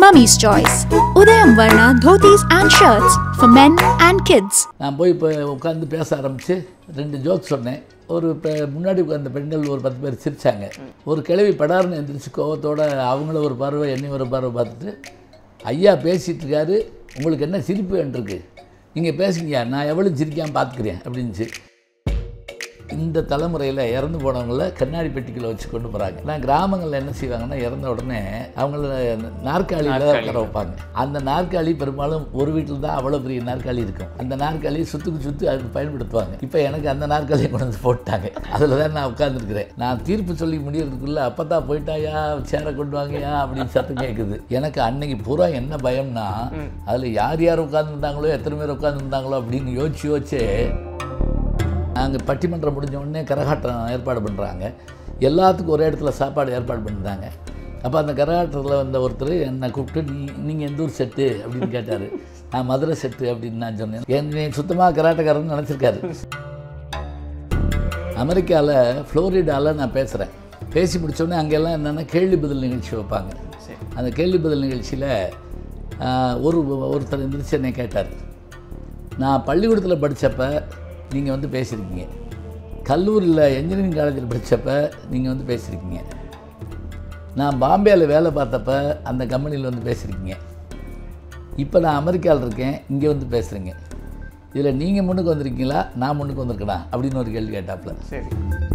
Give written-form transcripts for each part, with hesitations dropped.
Mummy's Choice. Udayam Varna dhotis and shirts for men and kids. நான் போய் இப்போ உட்காந்து பேச ஆரம்பித்து 2 ஜோக் சொன்னேன். ஒரு முன்னாடி உட்கார்ந்த பெண்கள் ஒரு 10 பேர் சிரித்தாங்க. ஒரு கிழவி படார்னு எந்திரிச்சு கோவத்தோட அவங்கள ஒரு பார்வை என்னை ஒரு பார்வை பார்த்துட்டு, ஐயா பேசிகிட்டு இருக்காரு, உங்களுக்கு என்ன சிரிப்பு வேண்டியிருக்கு, நீங்கள் பேசுங்கய்யா, நான் எவ்வளோ சிரிக்காமல் பார்த்துக்கிறேன் அப்படின்ச்சு. இந்த தலைமுறையில் இறந்து போனவங்கள கண்ணாடி பெட்டிக்குள்ளே வச்சு கொண்டு போகிறாங்க. நான் கிராமங்களில் என்ன செய்வாங்கன்னா, இறந்த உடனே அவங்கள நாற்காலியில் உட்கார வைப்பாங்க. அந்த நாற்காலி பெரும்பாலும் ஒரு வீட்டில் தான் அவ்வளோ பெரிய நாற்காலி இருக்கும். அந்த நாற்காலியை சுற்றி அதுக்கு பயன்படுத்துவாங்க. இப்போ எனக்கு அந்த நாற்காலியை கொண்டு வந்து போட்டாங்க. அதில் தான் நான் உட்காந்துருக்கிறேன். நான் தீர்ப்பு சொல்லி முடியறதுக்குள்ளே அப்போ தான் போயிட்டாயா, சேரை கொண்டு வாங்கயா அப்படின்னு சத்தம் கேட்குது. எனக்கு அன்னைக்கு பூரா என்ன பயம்னா, அதில் யார் யார் உட்காந்துருந்தாங்களோ, எத்தனை பேர் உட்காந்துருந்தாங்களோ அப்படின்னு யோசிச்சு நாங்கள் பட்டிமன்றம் முடிஞ்ச உடனே கரகாட்டம் ஏற்பாடு பண்ணுறாங்க. எல்லாத்துக்கும் ஒரே இடத்துல சாப்பாடு ஏற்பாடு பண்ணுறாங்க. அப்போ அந்த கரகாட்டத்தில் வந்த ஒருத்தர் என்னை கூப்பிட்டு, நீங்கள் எந்த ஊர் செட்டு அப்படின்னு கேட்டார். நான் மதுரை செட்டு அப்படின்னு நான் சொன்னேன். என்னை சுத்தமாக கராட்டக்காரன்னு நினச்சிருக்காரு. அமெரிக்காவில் ஃப்ளோரிடாவில் நான் பேசுகிறேன். பேசி முடித்தோடனே அங்கெல்லாம் என்னென்னா கேள்வி பதில் நிகழ்ச்சி வைப்பாங்க. அந்த கேள்வி பதில் நிகழ்ச்சியில் ஒருத்தர் எந்திரிச்சு என்னை கேட்டார், நான் பள்ளிக்கூடத்தில் படித்தப்போ நீங்கள் வந்து பேசியிருக்கீங்க, கல்லூரியில் என்ஜினியரிங் காலேஜில் படித்தப்போ நீங்கள் வந்து பேசியிருக்கீங்க, நான் பாம்பேயில் வேலை பார்த்தப்ப அந்த கம்பெனியில் வந்து பேசியிருக்கீங்க, இப்போ நான் அமெரிக்காவில் இருக்கேன், இங்கே வந்து பேசுகிறீங்க, இதில் நீங்கள் முன்னுக்கு வந்திருக்கீங்களா, நான் முன்னுக்கு வந்திருக்கேனா அப்படின்னு ஒரு கேள்வி கேட்டாப்புல. சரி,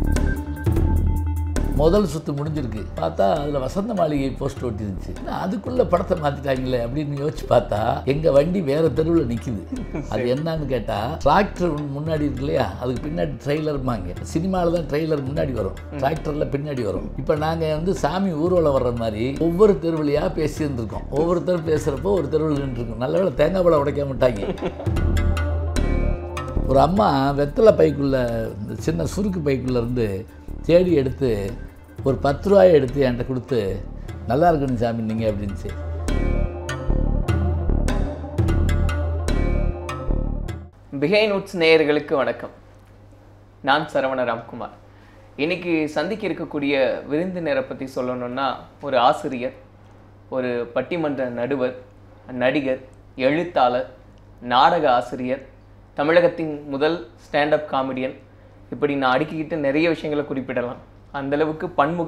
முதல் சுற்று முடிஞ்சிருக்கு. பார்த்தா அதில் வசந்த மாளிகை போஸ்ட் ஒட்டிருந்துச்சு. அதுக்குள்ளே படத்தை மாற்றிட்டாங்களே அப்படின்னு யோசிச்சு பார்த்தா எங்கள் வண்டி வேறு தெருவில் நிற்கிது. அது என்னன்னு கேட்டால், டிராக்டர் முன்னாடி இருக்கு இல்லையா, அதுக்கு பின்னாடி ட்ரெய்லர்மாங்க. சினிமாவில் தான் ட்ரெய்லர் முன்னாடி வரும், டிராக்டரில் பின்னாடி வரும். இப்போ நாங்கள் வந்து சாமி ஊர்வலம் வர்ற மாதிரி ஒவ்வொரு தெருவிலையாக பேசியிருந்துருக்கோம். ஒவ்வொருத்தரும் பேசுகிறப்போ ஒரு தெருவில் நின்றுருக்கோம். நல்ல வேளை தேங்காய் பழம் உடைக்க மாட்டாங்க. ஒரு அம்மா வெத்தலை பைக்குள்ளே, இந்த சின்ன சுருக்கு பைக்குள்ளேருந்து தேடி எடுத்து ஒரு 10 ரூபாயை எடுத்து என்கிட்ட கொடுத்து, நல்லா இருக்கணும் சாமி நீங்கள் அப்படின்ச்சு. பிஹைண்ட்வுட்ஸ் நேயர்களுக்கு வணக்கம். நான் சரவண ராம்குமார். இன்னைக்கு சந்திக்க இருக்கக்கூடிய விருந்தினரை பற்றி சொல்லணும்னா, ஒரு ஆசிரியர், ஒரு பட்டிமன்ற நடுவர், நடிகர், எழுத்தாளர், நாடக ஆசிரியர், தமிழகத்தின் முதல் ஸ்டாண்டப் காமெடியன். இப்படி நான் அடுக்கிக்கிட்டு நிறைய விஷயங்களை குறிப்பிடலாம். அந்தளவுக்கு பன்முக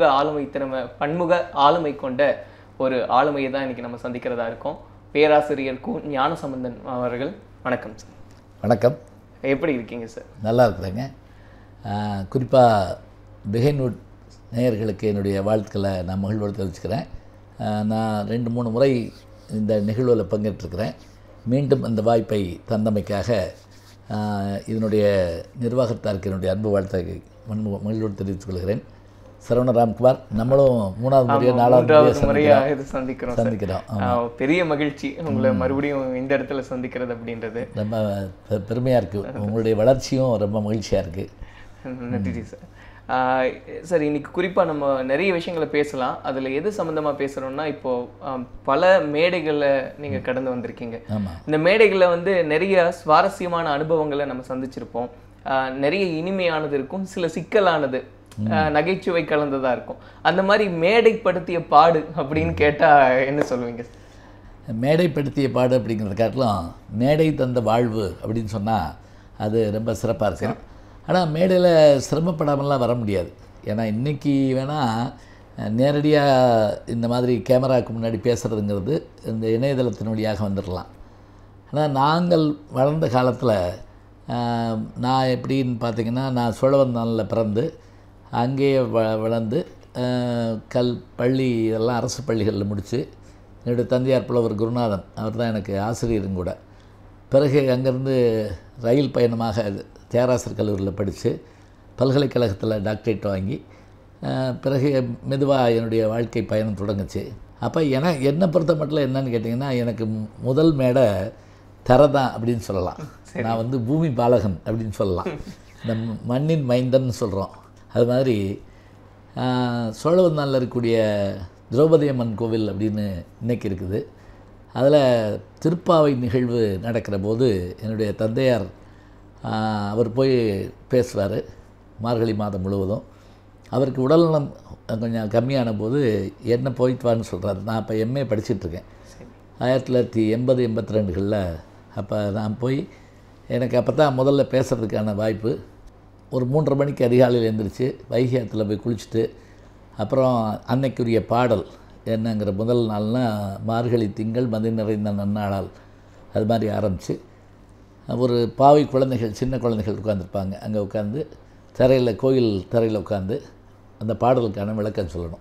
ஆளுமை கொண்ட ஒரு ஆளுமையை தான் இன்றைக்கி நம்ம சந்திக்கிறதா இருக்கோம். பேராசிரியர் ஞானசம்பந்தன் அவர்கள், வணக்கம் சார். வணக்கம். எப்படி இருக்கீங்க சார்? நல்லா இருக்கிறேங்க. குறிப்பாக பிஹைண்ட்வுட் நேயர்களுக்கு என்னுடைய வாழ்த்துக்களை நான் மகிழ்வோடு தெரிவிச்சுக்கிறேன். நான் 2-3 முறை இந்த நிகழ்வில் பங்கேற்றிருக்கிறேன். மீண்டும் அந்த வாய்ப்பை தந்தமைக்காக இதனுடைய நிர்வாகத்தாருக்கு என்னுடைய அன்பு வாழ்த்தை மகிழ்வோடு தெரிவித்துக் கொள்கிறேன். சரவண ராம்குமார், நம்மளும் 3வது முறையாக 4வது முறையாக இது சந்திக்கிறோம். பெரிய மகிழ்ச்சி உங்களை மறுபடியும் இந்த இடத்துல சந்திக்கிறது அப்படின்றது. ரொம்ப பெருமையாக இருக்குது. உங்களுடைய வளர்ச்சியும் ரொம்ப மகிழ்ச்சியாக இருக்குது. நன்றி சார். சார், இன்னைக்கு குறிப்பாக நம்ம நிறைய விஷயங்களை பேசலாம். அதில் எது சம்மந்தமாக பேசுகிறோம்னா, இப்போது பல மேடைகளில் நீங்கள் கடந்து வந்திருக்கீங்க. இந்த மேடைகளில் வந்து நிறைய சுவாரஸ்யமான அனுபவங்களை நம்ம சந்திச்சிருப்போம். நிறைய இனிமையானது இருக்கும், சில சிக்கலானது, நகைச்சுவை கலந்ததாக இருக்கும். அந்த மாதிரி மேடைப்படுத்திய பாடு அப்படின்னு கேட்டால் என்ன சொல்லுவீங்க? மேடைப்படுத்திய பாடு அப்படிங்கிறத காட்டிலும் மேடை தந்த வாழ்வு அப்படின்னு சொன்னால் அது ரொம்ப சிறப்பாக இருக்கும். ஆனால் மேடையில் சிரமப்படாமலாம் வர முடியாது. ஏன்னா இன்றைக்கி வேணால் நேரடியாக இந்த மாதிரி கேமராவுக்கு முன்னாடி பேசுகிறதுங்கிறது இந்த இணையதளத்தின் வழியாக வந்துடலாம். ஆனால் நாங்கள் வளர்ந்த காலத்தில் நான் எப்படின்னு பார்த்திங்கன்னா, நான் சோழவந்தானில் பிறந்து அங்கேயே வளர்ந்து பள்ளி இதெல்லாம் அரசு பள்ளிகளில் முடித்து, என்னுடைய தந்தையார் புலவர் குருநாதன், அவர் தான் எனக்கு ஆசிரியரும் கூட. பிறகு அங்கேருந்து ரயில் பயணமாக தியாகராசர் கல்லூரியில் படித்து பல்கலைக்கழகத்தில் டாக்டரேட் வாங்கி பிறகு மெதுவாக என்னுடைய வாழ்க்கை பயணம் தொடங்குச்சு. அப்போ என்னை பொறுத்த மட்டும் என்னன்னு கேட்டிங்கன்னா, எனக்கு முதல் மேடை தரை தான் அப்படின்னு சொல்லலாம். நான் வந்து பூமி பாலகன் அப்படின்னு சொல்லலாம். இந்த மண்ணின் மைந்தன் சொல்கிறோம். அது மாதிரி சோழவந்தானில் இருக்கக்கூடிய திரௌபதி அம்மன் கோவில் அப்படின்னு இன்றைக்கி இருக்குது. அதில் திருப்பாவை நிகழ்வு நடக்கிற போது என்னுடைய தந்தையார் அவர் போய் பேசுவார் மார்கழி மாதம் முழுவதும். அவருக்கு உடல்நலம் கொஞ்சம் கம்மியான போது என்ன போயிட்டு வான்னு சொல்கிறாரு. நான் அப்போ எம்ஏ படிச்சுட்ருக்கேன் 1980-82களில். அப்போ நான் போய் எனக்கு அப்போ தான் முதல்ல பேசுகிறதுக்கான வாய்ப்பு. ஒரு 3:30 மணிக்கு அதிகாலையில் எழுந்திரிச்சு வைகை ஆற்றுல போய் குளிச்சுட்டு அப்புறம் அன்னைக்குரிய பாடல் என்னங்கிற முதல் நாள்னால் மார்கழி திங்கள் மதி நிறைந்த நன்னாளால் அது மாதிரி ஆரம்பித்து ஒரு பாவை குழந்தைகள் சின்ன குழந்தைகள் உட்காந்துருப்பாங்க. அங்கே உட்காந்து தரையில் கோயில் தரையில் உட்காந்து அந்த பாடலுக்கான விளக்கம் சொல்லணும்.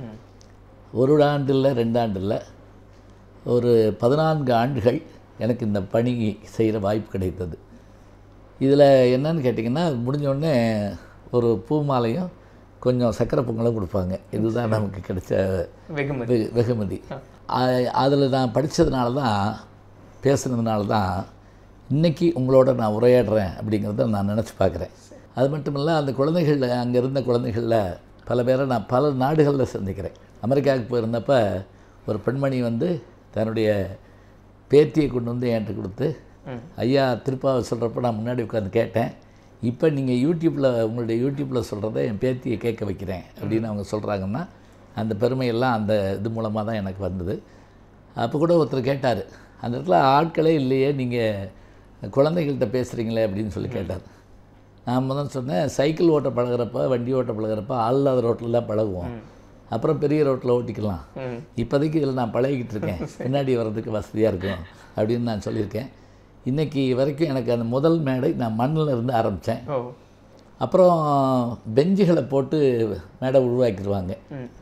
1 ஆண்டு இல்லை 2 ஆண்டு இல்லை, ஒரு 14 ஆண்டுகள் எனக்கு இந்த பணி செய்கிற வாய்ப்பு கிடைத்தது. இதில் என்னன்னு கேட்டிங்கன்னா முடிஞ்சோடனே ஒரு பூ மாலையும் கொஞ்சம் சக்கரை பொங்கலும் கொடுப்பாங்க. இதுதான் நமக்கு கிடைச்ச வெகுமதி. அதில் நான் படித்ததுனால தான் பேசுனதுனால தான் இன்றைக்கி உங்களோட நான் உரையாடுறேன் அப்படிங்கிறத நான் நினச்சி பார்க்குறேன். அது மட்டும் இல்லை, அந்த குழந்தைகள் அங்கே இருந்த குழந்தைகளில் பல பேரை நான் பல நாடுகளில் சந்திக்கிறேன். அமெரிக்காவுக்கு போயிருந்தப்போ ஒரு பெண்மணி வந்து தன்னுடைய பேத்தியை கொண்டு வந்து என்கிட்ட கொடுத்து, ஐயா திருப்பாவை சொல்கிறப்ப நான் முன்னாடி உட்காந்து கேட்டேன், இப்போ நீங்கள் உங்களுடைய யூடியூப்பில் சொல்கிறத என் பேத்தியை கேட்க வைக்கிறேன் அப்படின்னு அவங்க சொல்கிறாங்கன்னா அந்த பெருமையெல்லாம் அந்த இது மூலமாக தான் எனக்கு வந்தது. அப்போ கூட ஒருத்தர் கேட்டார், அந்த இடத்துல ஆட்களே இல்லையே, நீங்கள் குழந்தைகள்கிட்ட பேசுகிறீங்களே அப்படின்னு சொல்லி கேட்டார். நான் முதல்ல சொன்னேன், சைக்கிள் ஓட்ட பழகிறப்ப வண்டி ஓட்ட பழகிறப்ப ஆள் இல்லாத ரோட்டில் தான் பழகுவோம், அப்புறம் பெரிய ரோட்டில் ஓட்டிக்கலாம். இப்போதைக்கு இதில் நான் பழகிக்கிட்டு இருக்கேன், பின்னாடி வர்றதுக்கு வசதியாக இருக்கும் அப்படின்னு நான் சொல்லியிருக்கேன். இன்றைக்கி வரைக்கும் எனக்கு அந்த முதல் மேடை நான் மண்ணில் இருந்து ஆரம்பித்தேன். அப்புறம் பெஞ்சுகளை போட்டு மேடை உருவாக்கிடுவாங்க,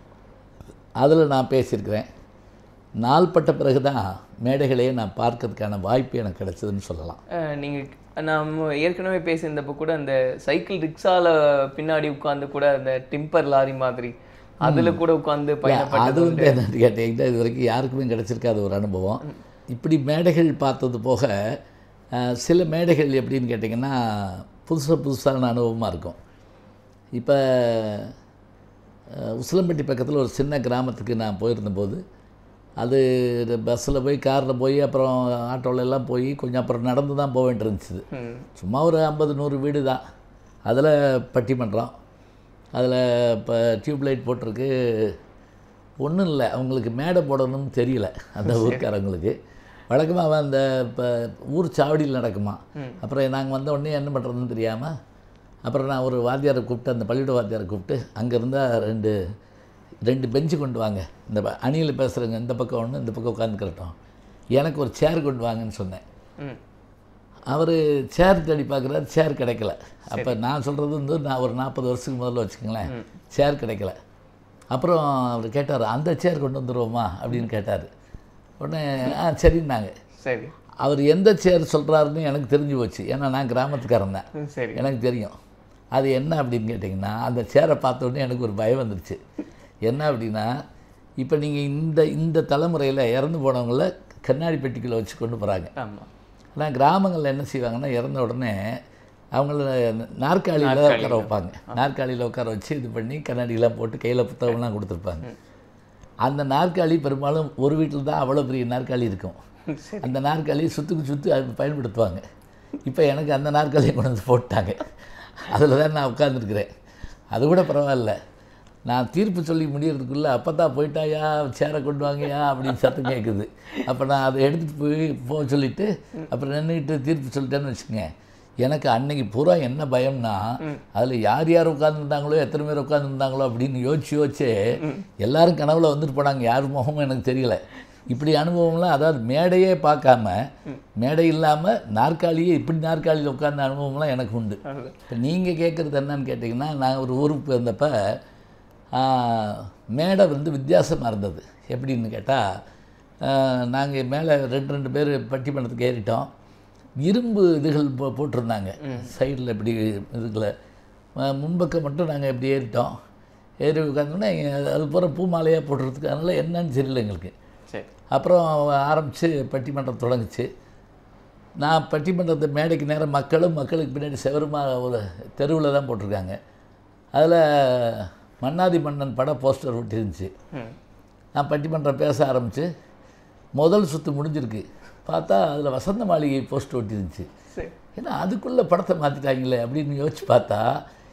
அதில் நான் பேசியிருக்கிறேன். நாள்பட்ட பிறகு தான் மேடைகளையே நான் பார்க்கறதுக்கான வாய்ப்பு எனக்கு கிடைச்சதுன்னு சொல்லலாம். நீங்கள் நாம் ஏற்கனவே பேசியிருந்தப்போ கூட அந்த சைக்கிள் ரிக்ஷாவில் பின்னாடி உட்காந்து கூட அந்த டிம்பர் லாரி மாதிரி அதில் கூட உட்காந்து அது வந்து என்னன்னு கேட்டீங்கன்னா இது வரைக்கும் யாருக்குமே கிடச்சிருக்காத ஒரு அனுபவம். இப்படி மேடைகள் பார்த்தது போக சில மேடைகள் எப்படின்னு கேட்டிங்கன்னா புதுசான அனுபவமாக இருக்கும். இப்போ உசிலம்பட்டி பக்கத்தில் ஒரு சின்ன கிராமத்துக்கு நான் போயிருந்தபோது, அது பஸ்ஸில் போய் காரில் போய் அப்புறம் ஆட்டோவில் எல்லாம் போய் கொஞ்சம் அப்புறம் நடந்து தான் போக வேண்டியிருந்துச்சு. சும்மா ஒரு 50-100 வீடு தான். அதில் பட்டிமன்றம், அதில் இப்போ டியூப்லைட் போட்டிருக்கு. ஒன்றும் இல்லை, அவங்களுக்கு மேடை போடணும்னு தெரியல அந்த ஊருக்காரங்களுக்கு. வழக்கமாக அந்த இப்போ ஊர் சாவடியில் நடக்குமா. அப்புறம் நாங்கள் வந்த உடனே என்ன பண்ணுறதுன்னு தெரியாமல் அப்புறம் நான் ஒரு வாத்தியாரை கூப்பிட்டு, அந்த பள்ளிக்கூட வாத்தியாரை கூப்பிட்டு, அங்கே இருந்தால் ரெண்டு பெஞ்சு கொண்டு வாங்க, இந்த அணியில் பேசுகிறவங்க இந்த பக்கம் ஒன்று இந்த பக்கம் உட்காந்துக்கிறட்டும், எனக்கு ஒரு சேர் கொண்டு வாங்கன்னு சொன்னேன். அவர் சேர் தேடி பார்க்குறாரு, சேர் கிடைக்கல. அப்போ நான் சொல்கிறது வந்து நான் ஒரு 40 வருஷத்துக்கு முதல்ல வச்சுக்கோங்களேன், சேர் கிடைக்கல. அப்புறம் அவர் கேட்டார், அந்த சேர் கொண்டு வந்துடுவோமா அப்படின்னு கேட்டார். உடனே சரின்னாங்க. சரி, அவர் எந்த சேர் சொல்கிறாருன்னு எனக்கு தெரிஞ்சு போச்சு, ஏன்னா நான் கிராமத்துக்காரன் தான், எனக்கு தெரியும். அது என்ன அப்படின்னு கேட்டிங்கன்னா, அந்த சேரை பார்த்தோன்னே எனக்கு ஒரு பயம் வந்துருச்சு. என்ன அப்படின்னா, இப்போ நீங்கள் இந்த தலைமுறையில் இறந்து போனவங்கள கண்ணாடி பெட்டிக்குள்ளே வச்சு கொண்டு போகிறாங்க. ஆனால் கிராமங்களில் என்ன செய்வாங்கன்னா, இறந்த உடனே அவங்கள நாற்காலியில் உட்கார வைப்பாங்க. நாற்காலியில் உட்கார வச்சு இது பண்ணி கண்ணாடியெலாம் போட்டு கையில் புத்தகம்லாம் கொடுத்துருப்பாங்க. அந்த நாற்காலி பெரும்பாலும் ஒரு வீட்டில் தான் அவ்வளோ பெரிய நாற்காலி இருக்கும். அந்த நாற்காலியை சுற்றி அது பயன்படுத்துவாங்க. இப்போ எனக்கு அந்த நாற்காலியை கொண்டு வந்து போட்டாங்க, அதில் தான் நான் உட்காந்துருக்குறேன். அது கூட பரவாயில்ல, நான் தீர்ப்பு சொல்லி முடியறதுக்குள்ளே அப்போ தான் போயிட்டாயா, சேரை கொண்டு வாங்கயா அப்படின்னு சத்தம் கேட்குது. அப்போ நான் அதை எடுத்துகிட்டு போக சொல்லிவிட்டு அப்புறம் நின்றுக்கிட்டு தீர்ப்பு சொல்லிட்டேன்னு வச்சுக்கோங்க. எனக்கு அன்னைக்கு பூரா என்ன பயம்னா, அதில் யார் உட்காந்துருந்தாங்களோ எத்தனை பேர் உட்காந்துருந்தாங்களோ அப்படின்னு யோசிச்சு எல்லாரும் கனவுல வந்துட்டு போனாங்க, யார் முகமும் எனக்கு தெரியல. இப்படி அனுபவம்லாம், அதாவது மேடையே பார்க்காம, மேடை இல்லாமல் நாற்காலியே இப்படி நாற்காலியில் உட்கார்ந்த அனுபவம்லாம் எனக்கு உண்டு. இப்போ நீங்கள் கேட்குறது என்னன்னு கேட்டிங்கன்னா, நான் ஒரு ஊருக்கு போயிருந்தப்போ மேடை வந்து வித்தியாசமாக இருந்தது. எப்படின்னு கேட்டால், நாங்கள் மேலே 2 பேர் பட்டிமன்றத்துக்கு ஏறிட்டோம். இரும்பு இதுகள் போட்டிருந்தாங்க சைடில், இப்படி இதுக்குள்ள முன்பக்கம் மட்டும் நாங்கள் இப்படி ஏறிட்டோம். ஏறி உட்காந்தோன்னே அது போகிற பூ மாலையாக போட்டுறதுக்கு, அதனால் என்னன்னு தெரியல எங்களுக்கு. அப்புறம் ஆரம்பித்து பட்டிமன்றம் தொடங்குச்சு. நான் பட்டிமன்றத்தை மேடைக்கு நேரம் மக்களுக்கு பின்னாடி செவருமா ஒரு தெருவில் தான் போட்டிருக்காங்க. அதில் மன்னாதி மன்னன் பட போஸ்டர் ஒட்டிருந்துச்சு. நான் பட்டிமன்றம் பேச ஆரம்பித்து முதல் சுற்று முடிஞ்சிருக்கு, பார்த்தா அதில் வசந்த மாளிகை போஸ்டர் ஒட்டிருந்துச்சு. ஏன்னா அதுக்குள்ளே படத்தை மாற்றிட்டாங்களே அப்படின்னு யோசிச்சு பார்த்தா,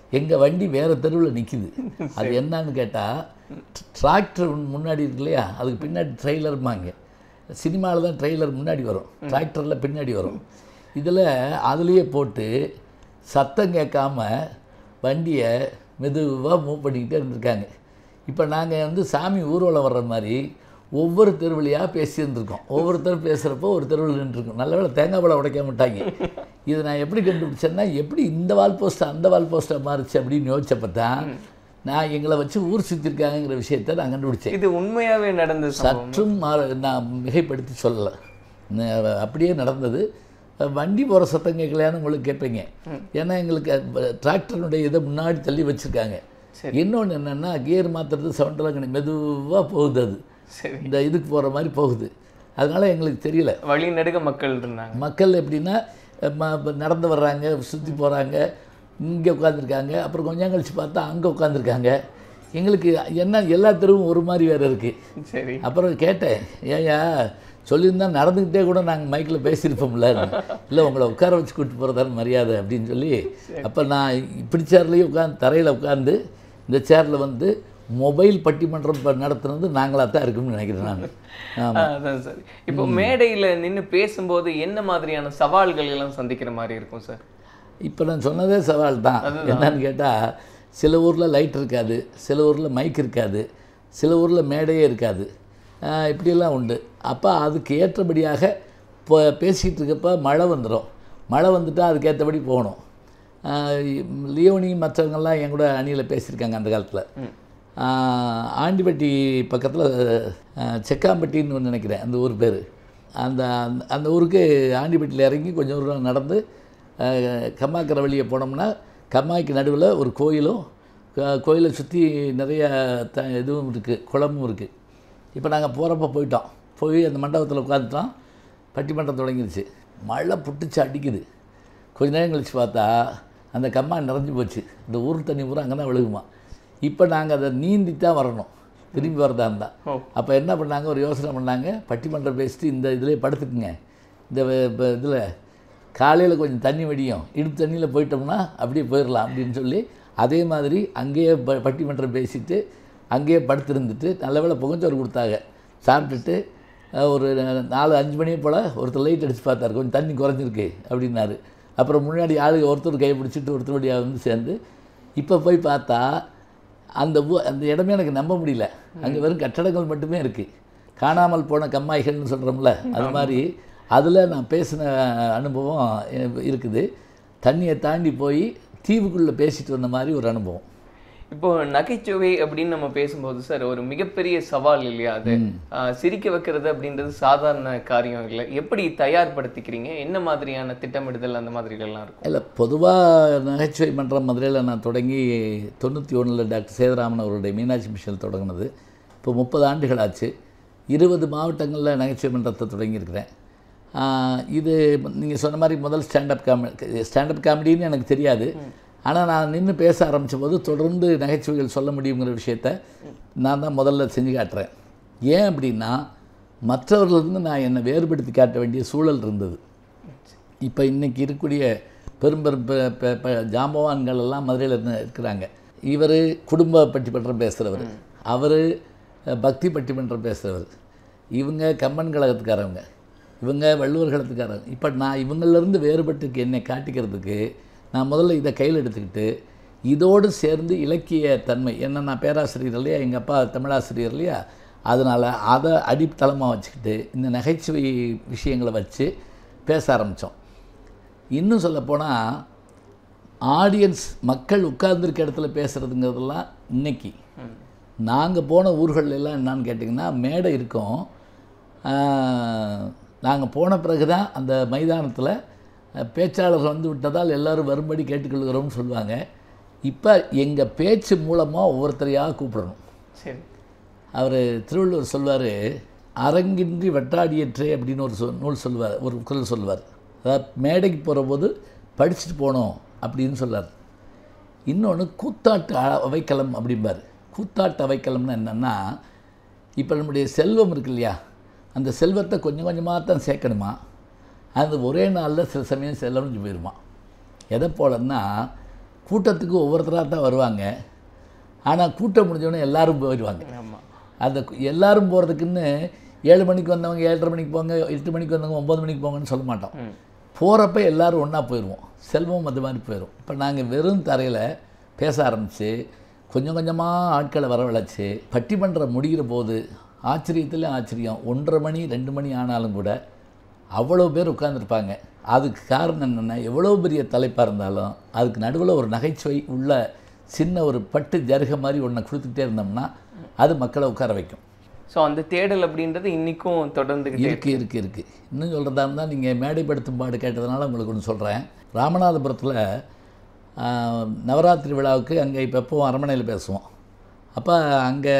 எங்கள் வண்டி வேறு தெருவில் நிற்கிது. அது என்னன்னு கேட்டால், டிராக்டர் முன்னாடி இருக்கு இல்லையா, அதுக்கு பின்னாடி ட்ரெய்லர்மாங்க. சினிமாவில் தான் ட்ரெய்லர் முன்னாடி வரும், டிராக்டரில் பின்னாடி வரும். இதில் அதுலேயே போட்டு சத்தம் கேட்காம வண்டியை மெதுவாக மூவ் பண்ணிக்கிட்டே இருந்திருக்காங்க. இப்போ நாங்கள் வந்து சாமி ஊர்வலம் வர்ற மாதிரி ஒவ்வொரு தெருவிலையாக பேசியிருந்துருக்கோம். ஒவ்வொருத்தரும் பேசுகிறப்போ ஒரு தெருவில் நின்றுருக்கோம். நல்ல வேளை தேங்காய் பழம் உடைக்க மாட்டாங்க. இது நான் எப்படி கண்டுபிடிச்சேன்னா, எப்படி இந்த வால் போஸ்ட்டை அந்த வால் போஸ்ட்டாக மாறிச்சு அப்படின்னு யோசிச்சப்போ தான் நான் எங்களை வச்சு ஊர் சுற்றிருக்காங்கிற விஷயத்தை நான் கண்டுபிடிச்சேன். இது உண்மையாகவே நடந்தது, சற்றும் நான் மிகைப்படுத்தி சொல்லலை, அப்படியே நடந்தது. வண்டி போகிற சத்தம் கேட்கலையான்னு உங்களுக்கு கேட்பீங்க. ஏன்னா எங்களுக்கு டிராக்டருடைய இதை முன்னாடி தள்ளி வச்சுருக்காங்க. இன்னொன்று என்னென்னா, கியர் மாற்றுறது சவுண்டெல்லாம் கிடையாது, மெதுவாக போகுது. அது இந்த இதுக்கு போகிற மாதிரி போகுது. அதனால் எங்களுக்கு தெரியல. வழி நடுக மக்கள் இருந்தாங்க. மக்கள் எப்படின்னா நடந்து வர்றாங்க, சுற்றி போகிறாங்க, இங்கே உட்காந்துருக்காங்க, அப்புறம் கொஞ்சம் கழிச்சு பார்த்தா அங்கே உட்காந்துருக்காங்க. எங்களுக்கு என்ன எல்லா தெருவும் ஒரு மாதிரி வேறு இருக்குது. சரி, அப்புறம் கேட்டேன், ஏயா சொல்லியிருந்தா நடந்துக்கிட்டே கூட நாங்கள் மைக்கில் பேசியிருப்போம்ல, இல்லை உங்களை உட்கார வச்சு கூப்பிட்டு போகிறதான மரியாதை அப்படின்னு சொல்லி, அப்போ நான் இப்படி சேர்லேயே உட்காந்து தரையில் உட்காந்து இந்த சேரில் வந்து மொபைல் பட்டிமன்றம் நடத்துனது நாங்களாக தான் இருக்குன்னு நினைக்கிறேன் நான். அதான் சார். இப்போ மேடையில் நின்று பேசும்போது என்ன மாதிரியான சவால்கள் எல்லாம் சந்திக்கிற மாதிரி இருக்கும் சார்? இப்போ நான் சொன்னதே சவால் தான். என்னன்னு கேட்டால், சில ஊரில் லைட் இருக்காது, சில ஊரில் மைக் இருக்காது, சில ஊரில் மேடையே இருக்காது, இப்படியெல்லாம் உண்டு. அப்போ அதுக்கு ஏற்றபடியாக இப்போ பேசிகிட்டு இருக்கப்போ மழை வந்துடும். மழை வந்துட்டால் அதுக்கேற்றபடி போகணும். லியோனி மற்றவங்கள்லாம் என் கூட அணியில் பேசியிருக்காங்க அந்த காலத்தில். ஆண்டிப்பட்டி பக்கத்தில் செக்காம்பட்டின்னு ஒன்று நினைக்கிறேன் அந்த ஊர் பேர். அந்த அந்த ஊருக்கு ஆண்டிப்பட்டியில் இறங்கி கொஞ்சம் தூரம் நடந்து கம்மாக்கரை வழியை போனோம்னா கம்மாய்க்கு நடுவில் ஒரு கோயிலும், கோயிலை சுற்றி நிறைய இதுவும் இருக்குது, குளமும் இருக்குது. இப்போ நாங்கள் போகிறப்ப போய் அந்த மண்டபத்தில் உட்காந்துட்டோம். பட்டிமன்றம் தொடங்கிடுச்சு. மழை புட்டுச்சு அடிக்குது. கொஞ்ச நேரம் கழித்து பார்த்தா அந்த கம்மா நிறைஞ்சு போச்சு. இந்த ஊர் தண்ணி பூரா அங்கே தான் விழுகுமா. இப்போ நாங்கள் அதை நீந்தி தான் வரணும், திரும்பி வரதா இருந்தால். அப்போ என்ன பண்ணாங்க, ஒரு யோசனை பண்ணாங்க, பட்டிமன்றம் பேசிட்டு இந்த இதிலே படுத்துக்குங்க, இந்த இதில் காலையில் கொஞ்சம் தண்ணி வடியும், இடுப்பு தண்ணியில் போயிட்டோம்னா அப்படியே போயிடலாம் அப்படின்னு சொல்லி, அதே மாதிரி அங்கேயே பட்டிமன்றம் பேசிட்டு அங்கேயே படுத்துருந்துட்டு நல்ல வேளை புகஞ்சோறு கொடுத்தாங்க. சாப்பிட்டுட்டு ஒரு 4-5 மணியை போல் ஒருத்தர் லைட் அடித்து பார்த்தார், கொஞ்சம் தண்ணி குறைஞ்சிருக்கு அப்படின்னாரு. அப்புறம் முன்னாடி ஆளுங்க ஒருத்தர் கை பிடிச்சிட்டு ஒருத்தர் வழியாக வந்து சேர்ந்து, இப்போ போய் பார்த்தா அந்த இடமே எனக்கு நம்ப முடியல. அங்கே வெறும் கட்டடங்கள் மட்டுமே இருக்குது. காணாமல் போன கம்மாய்கள்னு சொல்கிறோம்ல, அது மாதிரி அதில் நான் பேசின அனுபவம் இருக்குது. தண்ணியை தாண்டி போய் தீவுக்குள்ளே பேசிட்டு வந்த மாதிரி ஒரு அனுபவம். இப்போ நகைச்சுவை அப்படின்னு நம்ம பேசும்போது சார், ஒரு மிகப்பெரிய சவால் இல்லையா அது? சிரிக்க வைக்கிறது அப்படின்றது சாதாரண காரியம் இல்லை. எப்படி தயார்படுத்திக்கிறீங்க? என்ன மாதிரியான திட்டமிடுதல் அந்த மாதிரிகள்லாம் இருக்கும்? இல்லை, பொதுவாக நகைச்சுவை மன்றம் மதுரையில் நான் தொடங்கி 91 டாக்டர் சேதுராமன் அவருடைய மீனாட்சி மிஷன் தொடங்கினது. இப்போ 30 ஆண்டுகள் ஆச்சு. 20 மாவட்டங்களில் நகைச்சுவை மன்றத்தை தொடங்கியிருக்கிறேன். இது நீங்கள் சொன்ன மாதிரி முதல் ஸ்டாண்டப் காமெடின்னு எனக்கு தெரியாது. ஆனால் நான் நின்று பேச ஆரம்பித்த போது தொடர்ந்து நகைச்சுவைகள் சொல்ல முடியுங்கிற விஷயத்த நான் தான் முதல்ல செஞ்சு காட்டுறேன். ஏன் அப்படின்னா, மற்றவர்களிருந்து நான் என்னை வேறுபடுத்தி காட்ட வேண்டிய சூழல் இருந்தது. இப்போ இன்றைக்கி இருக்கக்கூடிய பெரும் ஜாம்பவான்கள் எல்லாம் மதுரையில் இருக்கிறாங்க. இவர் குடும்ப பட்டிமன்றம் பேசுகிறவர், அவர் பக்தி பட்டிமன்றம் பேசுகிறவர், இவங்க கம்மன் கழகத்துக்காரவங்க, இவங்க வள்ளுவர் கழகத்துக்காரங்க. இப்போ நான் இவங்களிலேருந்து வேறுபட்டுக்கு என்னை காட்டிக்கிறதுக்கு நான் முதல்ல இதை கையில் எடுத்துக்கிட்டு, இதோடு சேர்ந்து இலக்கிய தன்மை, என்ன நான் பேராசிரியர் இல்லையா, எங்கள் அப்பா தமிழாசிரியர் இல்லையா, அதனால் அதை அடித்தளமாக வச்சுக்கிட்டு இந்த நகைச்சுவை விஷயங்களை வச்சு பேச ஆரம்பித்தோம். இன்னும் சொல்லப்போனால் ஆடியன்ஸ் மக்கள் உட்கார்ந்துருக்க இடத்துல பேசுகிறதுங்கிறதெல்லாம் இன்றைக்கி நாங்கள் போன ஊர்களெல்லாம் என்னான்னு கேட்டிங்கன்னா, மேடை இருக்கும். நாங்கள் போன பிறகு தான் அந்த மைதானத்தில் பேச்சாளர் வந்து விட்டதால் எல்லோரும் வரும்படி கேட்டுக்கொள்கிறோம்னு சொல்லுவாங்க. இப்போ எங்கள் பேச்சு மூலமாக ஒவ்வொருத்தரையாக கூப்பிடணும். சரி, அவர் திருவள்ளுவர் சொல்வார், அரங்கின்றி வெட்டாடியற்றே அப்படின்னு ஒரு நூல் சொல்லுவார், ஒரு குரல் சொல்லுவார். அதாவது மேடைக்கு போகிற போது படிச்சுட்டு போனோம் அப்படின்னு சொல்லார். இன்னொன்று கூத்தாட்டு அவைக்களம் அப்படிம்பார். கூத்தாட்டு அவைக்களம்னு என்னென்னா, இப்போ நம்முடைய செல்வம் இருக்கு இல்லையா, அந்த செல்வத்தை கொஞ்சம் கொஞ்சமாக தான் சேர்க்கணுமா, அது ஒரே நாளில் சில சமயம் செலவழிஞ்சு போயிடுமா. எதை போலன்னா, கூட்டத்துக்கு ஒவ்வொருத்தராக தான் வருவாங்க. ஆனால் கூட்டம் முடிஞ்சோடனே எல்லோரும் போயிடுவாங்க. அந்த எல்லோரும் போகிறதுக்குன்னு 7 மணிக்கு வந்தவங்க 7:30 மணிக்கு போங்க, 8 மணிக்கு வந்தவங்க 9 மணிக்கு போங்கன்னு சொல்ல மாட்டோம். போகிறப்ப எல்லோரும் ஒன்றா போயிடுவோம். செல்வம் அது மாதிரி போயிடும். இப்போ நாங்கள் வெறும் தரையில் பேச ஆரம்பித்து கொஞ்சம் கொஞ்சமாக ஆட்களை வரவழைச்சி பட்டிமன்றம் முடிகிற போது ஆச்சரியத்தில் ஆச்சரியம் 1:30 மணி 2 மணி ஆனாலும் கூட அவ்வளோ பேர் உட்கார்ந்துருப்பாங்க. அதுக்கு காரணம் என்னென்னா, எவ்வளோ பெரிய தலைப்பாக இருந்தாலும் அதுக்கு நடுவில் ஒரு நகைச்சுவை உள்ள சின்ன ஒரு பட்டு ஜருகை மாதிரி ஒன்றை கொடுத்துக்கிட்டே இருந்தோம்னா அது மக்களை உட்கார வைக்கும். ஸோ அந்த தேடல் அப்படின்றது இன்றைக்கும் தொடர்ந்துக்கிட்டே இருக்குது. இன்னும் சொல்கிறதா இருந்தால் நீங்கள் மேடைப்படுத்தும் பாடு கேட்டதுனால உங்களுக்கு ஒன்று சொல்கிறேன். ராமநாதபுரத்தில் நவராத்திரி விழாவுக்கு அங்கே இப்போ எப்போவும் அரண்மனையில் பேசுவோம். அப்போ அங்கே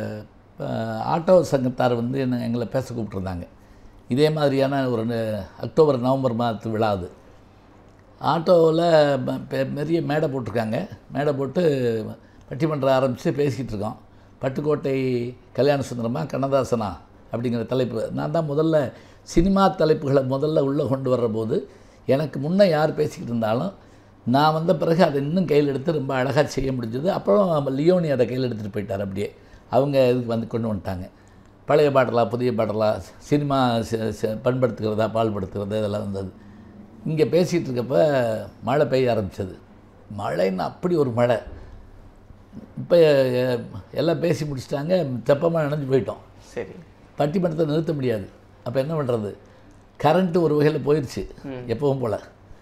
ஆட்டோ சங்கத்தார் வந்து எங்களை பேச கூப்பிட்ருந்தாங்க. இதே மாதிரியான ஒரு அக்டோபர் நவம்பர் மாதத்து விழா. அது ஆட்டோவில் பெரிய மேடை போட்டிருக்காங்க. மேடை போட்டு பட்டிமன்றம் ஆரம்பித்து பேசிக்கிட்டு இருக்கோம். பட்டுக்கோட்டை கல்யாண சுந்தரமா கண்ணதாசனா அப்படிங்கிற தலைப்பு. நான் தான் முதல்ல சினிமா தலைப்புகளை முதல்ல உள்ளே கொண்டு வர்ற போது எனக்கு முன்னே யார் பேசிக்கிட்டு இருந்தாலும் நான் வந்த பிறகு அதை இன்னும் கையில் எடுத்து ரொம்ப அழகாக செய்ய முடிஞ்சது. அப்புறம் லியோனி அதை கையில் எடுத்துகிட்டு போயிட்டார். அப்படியே அவங்க இதுக்கு வந்து கொண்டு வந்துட்டாங்க. பழைய பாடலா புதிய பாடலா, சினிமா பண்படுத்துகிறதா பால்படுத்துகிறதா, இதெல்லாம் வந்தது. இங்கே பேசிகிட்டு இருக்கப்போ மழை பெய்ய ஆரம்பித்தது. மழைன்னு அப்படி ஒரு மழை. இப்போ எல்லாம் பேசி முடிச்சிட்டாங்க. தெப்பமாக நனைஞ்சு போயிட்டோம். சரி, பட்டிமன்றத்தை நிறுத்த முடியாது. அப்போ என்ன பண்ணுறது? கரண்ட்டு ஒரு வகையில் போயிடுச்சு எப்பவும் போல்.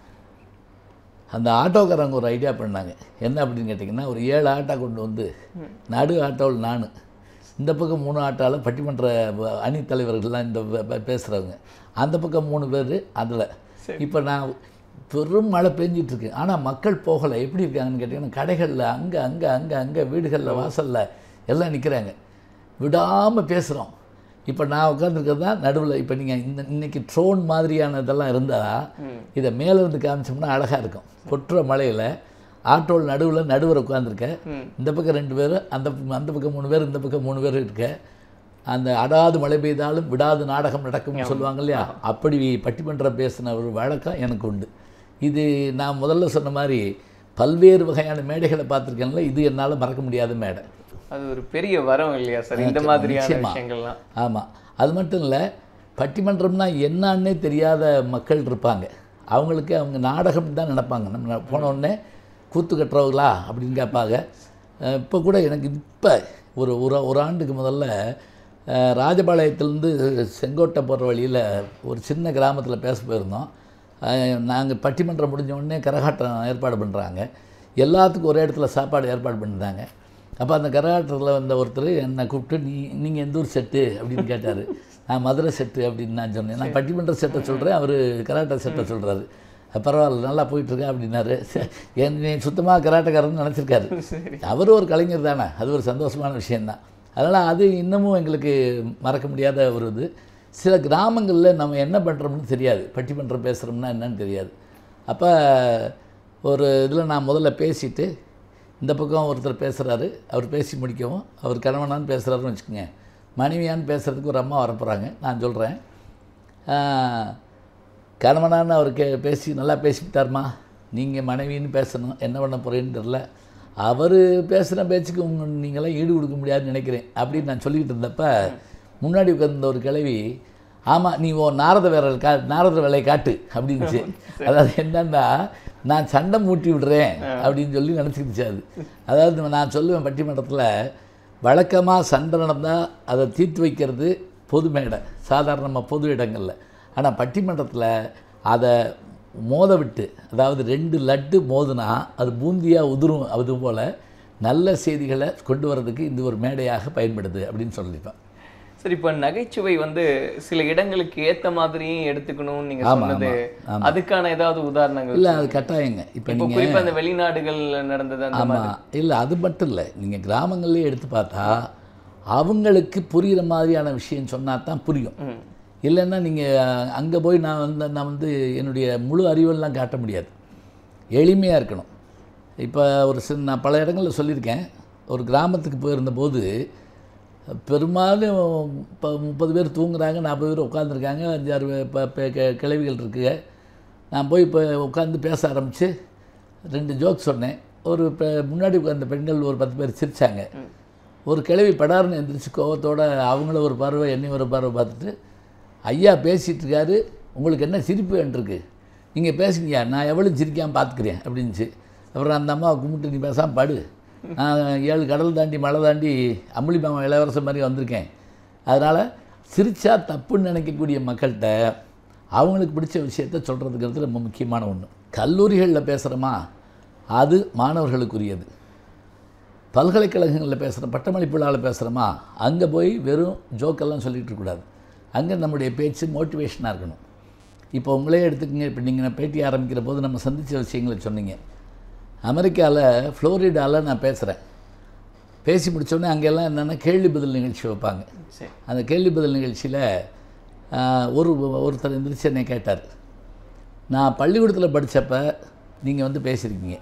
அந்த ஆட்டோக்காரங்க ஒரு ஐடியா பண்ணாங்க. என்ன அப்படின்னு கேட்டிங்கன்னா, ஒரு 7 ஆட்டோ கொண்டு வந்து நடு ஆட்டோவில் நான், இந்த பக்கம் 3 ஆட்டோவில் பட்டிமன்ற அணி தலைவர்கள்லாம் இந்த பேசுகிறவங்க, அந்த பக்கம் 3 பேர் அதில். இப்போ நான் பெரும் மழை பெஞ்சிட்ருக்கு. ஆனால் மக்கள் போகலை. எப்படி இருக்காங்கன்னு கேட்டிங்கன்னா, கடைகளில் அங்கே அங்கே அங்கே அங்கே வீடுகளில் வாசலில் எல்லாம் நிற்கிறாங்க. விடாமல் பேசுகிறோம். இப்போ நான் உட்காந்துருக்கிறது தான் நடுவில். இப்போ நீங்கள் இன்றைக்கி ட்ரோன் மாதிரியான இதெல்லாம் இருந்தால் இதை மேலே இருந்து காமிச்சோம்னா அழகாக இருக்கும். கொட்டுற மழையில் ஆட்டோவில் நடுவர் உட்காந்துருக்கேன். இந்த பக்கம் 2 பேர், அந்த பக்கம் 3 பேர், இந்த பக்கம் 3 பேர் இருக்க. அந்த அடாது மழை பெய்தாலும் விடாது நாடகம் நடக்கும்னு சொல்லுவாங்க இல்லையா? அப்படி பட்டிமன்றம் பேசின ஒரு வழக்கம் எனக்கு உண்டு. இது நான் முதல்ல சொன்ன மாதிரி பல்வேறு வகையான மேடைகளை பார்த்துருக்கேன்ல, இது என்னால் மறக்க முடியாத மேடை. அது ஒரு பெரிய வரம் இல்லையா சார் இந்த மாதிரியான விஷயங்கள்லாம்? ஆமாம். அது மட்டும் இல்லை, பட்டிமன்றம்னா என்னான்னே தெரியாத மக்கள் இருப்பாங்க. அவங்களுக்கு அவங்க நாடகம் தான் நினைப்பாங்க. நம்ம போனோடனே கூத்து கட்டுறவங்களா அப்படின்னு கேட்பாங்க. இப்போ கூட எனக்கு இப்போ ஒரு ஆண்டுக்கு முதல்ல ராஜபாளையத்துலேருந்து செங்கோட்டை போகிற வழியில் ஒரு சின்ன கிராமத்தில் பேச போயிருந்தோம். நாங்கள் பட்டிமன்றம் முடிஞ்ச உடனே கரகாட்டம் ஏற்பாடு பண்ணுறாங்க. எல்லாத்துக்கும் ஒரே இடத்துல சாப்பாடு ஏற்பாடு பண்ணியிருந்தாங்க. அப்போ அந்த கரகாட்டத்தில் வந்த ஒருத்தர் என்னை கூப்பிட்டு, நீங்கள் எந்த ஊர் செட்டு அப்படின்னு கேட்டார். நான் மதுரை செட்டு அப்படின்னு நான் சொன்னேன். நான் பட்டிமன்ற செட்டை சொல்கிறேன், அவர் கராட்டை செட்டை சொல்கிறாரு. பரவாயில்ல, நல்லா போயிட்டுருக்கேன் அப்படின்னாரு. என்னை சுத்தமாக கராட்டக்காரன்னு நினச்சிருக்காரு. அவர் ஒரு கலைஞர் தானே, அது ஒரு சந்தோஷமான விஷயந்தான். அதனால் அது இன்னமும் எங்களுக்கு மறக்க முடியாத ஒரு இது. சில கிராமங்களில் நம்ம என்ன பண்ணுறோம்னு தெரியாது, பட்டிமன்றம் பேசுகிறோம்னா என்னன்னு தெரியாது. அப்போ ஒரு இதில் நான் முதல்ல பேசிவிட்டு இந்த பக்கம் ஒருத்தர் பேசுகிறாரு. அவர் பேசி முடிக்கவும் அவர் கணவனான்னு பேசுகிறாருன்னு வச்சுக்கோங்க. மனைவியான்னு பேசுகிறதுக்கு ஒரு அம்மா வரப்போகிறாங்க. நான் சொல்கிறேன், கணவனான்னு அவர் பேசி நல்லா பேசிவிட்டார்மா, நீங்கள் மனைவின்னு பேசணும், என்ன பண்ண போகிறேன்னு தெரில, அவர் பேசுகிற பேச்சுக்கு நீங்களாம் ஈடு கொடுக்க முடியாதுன்னு நினைக்கிறேன் அப்படின்னு நான் சொல்லிக்கிட்டு இருந்தப்போ முன்னாடி உட்கார்ந்த ஒரு கிழவி, ஆமாம் நீ நாரத வேலையை காட்டு அப்படின்ச்சு. அதாவது என்னன்னா, நான் சண்டை மூட்டி விடுறேன் அப்படின்னு சொல்லி நினச்சிக்கிச்சு. அதாவது நான் சொல்லுவேன், பட்டிமன்றத்தில் வழக்கமாக சண்டை நடந்தால் அதை தீர்த்து வைக்கிறது பொது மேடை, சாதாரணமாக பொது இடங்களில். ஆனால் பட்டிமன்றத்தில் அதை மோத விட்டு, அதாவது 2 லட்டு மோதுனா அது பூந்தியாக உதிரும், அது போல் நல்ல செய்திகளை கொண்டு வர்றதுக்கு இது ஒரு மேடையாக பயன்படுது அப்படின்னு சொல்லிப்பேன். சரி, இப்போ நகைச்சுவை சில இடங்களுக்கு ஏற்ற மாதிரியும் எடுத்துக்கணும்னு நீங்கள் சொன்னது, அதுக்கான ஏதாவது உதாரணங்கள்? இல்லை, அது கட்டாயங்க. இப்போ குறிப்பாக அந்த வெளிநாடுகள் நடந்தது அந்த மாதிரி. இல்லை, அது மட்டும் இல்லை, நீங்கள் கிராமங்கள்லேயே எடுத்து பார்த்தா அவங்களுக்கு புரிகிற மாதிரியான விஷயம் சொன்னால் தான் புரியும். இல்லைன்னா நீங்கள் அங்கே போய் நான் வந்து என்னுடைய முழு அறிவெல்லாம் காட்ட முடியாது. எளிமையாக இருக்கணும். இப்போ நான் பல இடங்களில் சொல்லியிருக்கேன். ஒரு கிராமத்துக்கு போயிருந்தபோது பெரும்பாலும் இப்போ 30 பேர் தூங்குறாங்க, 40 பேர் உட்காந்துருக்காங்க, 5-6 கிழவிகள் இருக்குங்க. நான் போய் இப்போ உட்காந்து பேச ஆரம்பித்து 2 ஜோக் சொன்னேன். ஒரு முன்னாடி உட்கார்ந்த பெண்கள் ஒரு 10 பேர் சிரித்தாங்க. ஒரு கிழவி படார்னு எந்திரிச்சு கோவத்தோட அவங்கள ஒரு பார்வை என்னையும் ஒரு பார்வை பார்த்துட்டு, ஐயா பேசிகிட்டு இருக்காரு, உங்களுக்கு என்ன சிரிப்பு வேண்டிருக்கு, நீங்கள் பேசுங்கய்யா, நான் எவ்வளோ சிரிக்காமல் பார்த்துக்கிறேன் அப்படின்ச்சு. அப்புறம் அந்த அம்மாவை கும்பிட்டு நீ பேசாமல் படு, நான் 7 கடல் தாண்டி மலை தாண்டி அம்புலி மாமா இளவரசன் மாதிரி வந்திருக்கேன். அதனால் சிரிச்சா தப்புன்னு நினைக்கக்கூடிய மக்கள்கிட்ட அவங்களுக்கு பிடிச்ச விஷயத்த சொல்கிறதுங்கிறது ரொம்ப முக்கியமான ஒன்று. கல்லூரிகளில் பேசுகிறோமா அது மாணவர்களுக்குரியது. பல்கலைக்கழகங்களில் பேசுகிற பட்டமளிப்பு விழாவில் பேசுகிறோமா அங்கே போய் வெறும் ஜோக்கெல்லாம் சொல்லிகிட்டு இருக்கக்கூடாது. அங்கே நம்முடைய பேச்சு மோட்டிவேஷனாக இருக்கணும். இப்போ உங்களே எடுத்துக்கங்க, இப்போ நீங்கள் பேட்டி ஆரம்பிக்கிற போது நம்ம சந்தித்த விஷயங்களை சொன்னீங்க. அமெரிக்காவில் ஃப்ளோரிடாவில் நான் பேசுகிறேன். பேசி முடித்தோடனே அங்கெல்லாம் என்னென்னா கேள்வி பதில் நிகழ்ச்சி வைப்பாங்க. அந்த கேள்வி பதில் நிகழ்ச்சியில் ஒருத்தர் எந்திரிச்சு என்னை கேட்டார், நான் பள்ளிக்கூடத்தில் படித்தப்ப நீங்கள் வந்து பேசியிருக்கீங்க,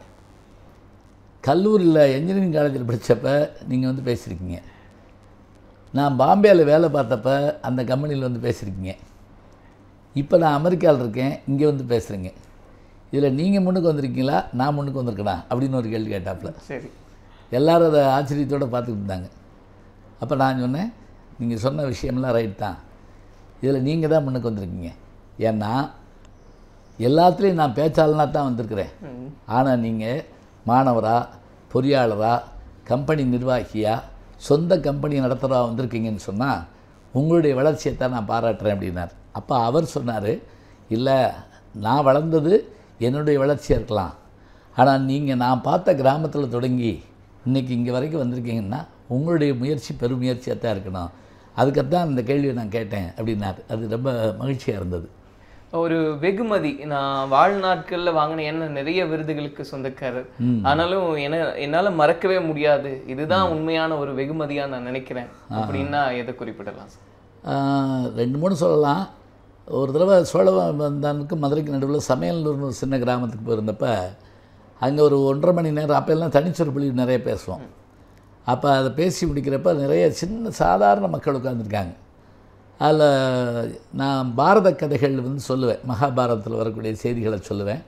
கல்லூரியில் என்ஜினியரிங் காலேஜில் படித்தப்ப நீங்கள் வந்து பேசியிருக்கீங்க, நான் பாம்பேயில் வேலை பார்த்தப்ப அந்த கம்பெனியில் வந்து பேசியிருக்கீங்க, இப்போ நான் அமெரிக்காவில் இருக்கேன் இங்கே வந்து பேசுகிறீங்க, இதில் நீங்கள் முன்னுக்கு வந்திருக்கீங்களா நான் முன்னுக்கு வந்திருக்கேனா அப்படின்னு ஒரு கேள்வி கேட்டாப்புல. சரி, எல்லோரும் அதை ஆச்சரியத்தோடு பார்த்துக்கிட்டு இருந்தாங்க. அப்போ நான் சொன்னேன், நீங்கள் சொன்ன விஷயம்லாம் ரைட் தான், இதில் நீங்கள் தான் முன்னுக்கு வந்திருக்கீங்க, ஏன்னா எல்லாத்துலேயும் நான் பேச்சாளனாக தான் வந்திருக்கிறேன், ஆனால் நீங்கள் மாணவராக, பொறியாளராக, கம்பெனி நிர்வாகியாக, சொந்த கம்பெனி நடத்துகிறவா வந்திருக்கீங்கன்னு சொன்னால் உங்களுடைய வளர்ச்சியை தான் நான் பாராட்டுறேன் அப்படின்னார். அப்போ அவர் சொன்னார், இல்லை நான் வளர்ந்தது என்னுடைய வளர்ச்சியாக இருக்கலாம், ஆனால் நீங்கள் நான் பார்த்த கிராமத்தில் தொடங்கி இன்றைக்கி இங்கே வரைக்கும் வந்திருக்கீங்கன்னா உங்களுடைய முயற்சி பெருமுயற்சியாக தான் இருக்கணும், அதுக்கத்தான் இந்த கேள்வியை நான் கேட்டேன் அப்படின்னார். அது ரொம்ப மகிழ்ச்சியாக இருந்தது. ஒரு வெகுமதி, நான் வாழ்நாட்களில் வாங்கின என்ன நிறைய விருதுகளுக்கு சொந்தக்காரர், ஆனாலும் என்னால் மறக்கவே முடியாது, இதுதான் உண்மையான ஒரு வெகுமதியாக நான் நினைக்கிறேன் அப்படின்னா எதை குறிப்பிடலாம்? 2-3 சொல்லலாம். ஒரு தடவை சோழவந்தானுக்கு மதுரைக்கு நடுவில் சமையல்னூர்னு ஒரு சின்ன கிராமத்துக்கு போயிருந்தப்ப அங்கே ஒரு 1.5 மணி நேரம், அப்போ எல்லாம் தனிச்சொற்பொழி நிறைய பேசுவோம். அப்போ அதை பேசி முடிக்கிறப்ப நிறைய சின்ன சாதாரண மக்கள் உட்காந்துருக்காங்க. அதில் நான் பாரத கதைகள் வந்து சொல்லுவேன், மகாபாரதத்தில் வரக்கூடிய செய்திகளை சொல்லுவேன்.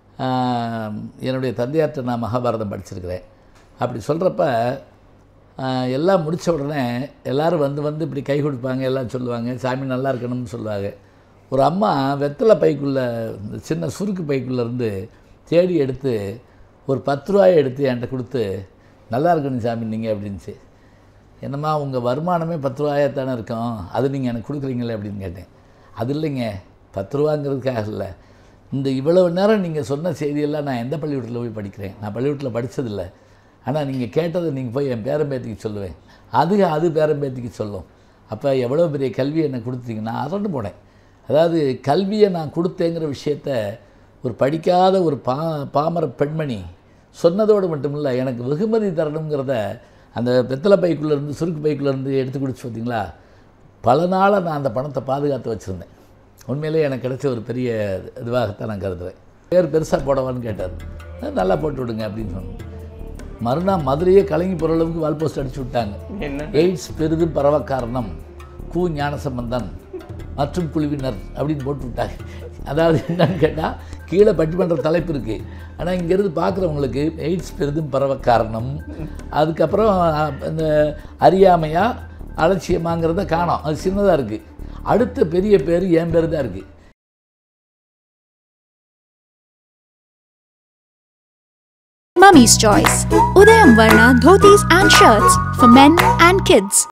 என்னுடைய தந்தையார்ட்ட நான் மகாபாரதம் படிச்சிருக்கிறேன். அப்படி சொல்கிறப்ப எல்லாம் முடித்த உடனே எல்லோரும் வந்து இப்படி கை கொடுப்பாங்க, எல்லாம் சொல்லுவாங்க, சாமி நல்லா இருக்கணும்னு சொல்லுவாங்க. ஒரு அம்மா வெத்தலை பைக்குள்ளே, இந்த சின்ன சுருக்கு பைக்குள்ளேருந்து தேடி எடுத்து ஒரு 10 ரூபாயை எடுத்து என்கிட்ட கொடுத்து, நல்லா இருக்கணும் சாமி நீங்கள் அப்படின்ச்சு. என்னம்மா உங்கள் வருமானமே 10 ரூபாயாக தானே இருக்கும், அது நீங்கள் எனக்கு கொடுக்குறீங்களே அப்படின்னு கேட்டேன். அது இல்லைங்க, 10 ரூபாங்கிறதுக்காக இல்லை, இந்த இவ்வளவு நேரம் நீங்கள் சொன்ன செய்தியெல்லாம் நான் எந்த பள்ளிக்கூடத்தில் போய் படிக்கிறேன், நான் பள்ளிக்கூடத்தில் படித்ததில்லை, ஆனால் நீங்கள் கேட்டதை நீங்கள் போய் என் பேரம்பேத்திக்கு சொல்லுவேன், அது பேரம்பேத்திக்கு சொல்லும், அப்போ எவ்வளோ பெரிய கல்வியை எனக்கு கொடுத்தீங்கன்னா அரண்டு போனேன். அதாவது கல்வியை நான் கொடுத்தேங்கிற விஷயத்த ஒரு படிக்காத ஒரு பாமர பெண்மணி சொன்னதோடு மட்டுமில்லை, எனக்கு வெகுமதி தரணுங்கிறத அந்த வெத்தலை பைக்குள்ளேருந்து சுருக்கு பைக்குள்ளேருந்து எடுத்து குடிச்சு பார்த்தீங்களா, பல நாளாக நான் அந்த பணத்தை பாதுகாத்து வச்சுருந்தேன். உண்மையிலே எனக்கு கிடைச்ச ஒரு பெரிய இதுவாகத்தான் நான் கருதுகிறேன். பேர் பெருசாக போடவான்னு கேட்டார், நல்லா போட்டு விடுங்க அப்படின்னு சொன்னேன். மறுநாள் மதுரையே கலங்கி போகிற அளவுக்கு வால் போஸ்ட் அடிச்சு விட்டாங்க. எய்ட்ஸ் பெரிதும் பரவ காரணம் ஞானசம்பந்தன் மற்றும் குழுவினர் அப்படின்னு போட்டு விட்டாங்க. அதாவது என்னன்னு கேட்டால் கீழே பட்டிமன்ற தலைப்பு இருக்குது, ஆனால் இங்கேருந்து பார்க்குறவங்களுக்கு எய்ட்ஸ் பெரிதும் பரவ காரணம், அதுக்கப்புறம் இந்த அறியாமையா அலட்சியமாங்கிறத காணோம், அது சின்னதாக இருக்குது. அடுத்த பெரிய பேர் என் பேர் தான் இருக்குது. Mummy's Choice. Udayam Varna dhotis and shirts for men and kids.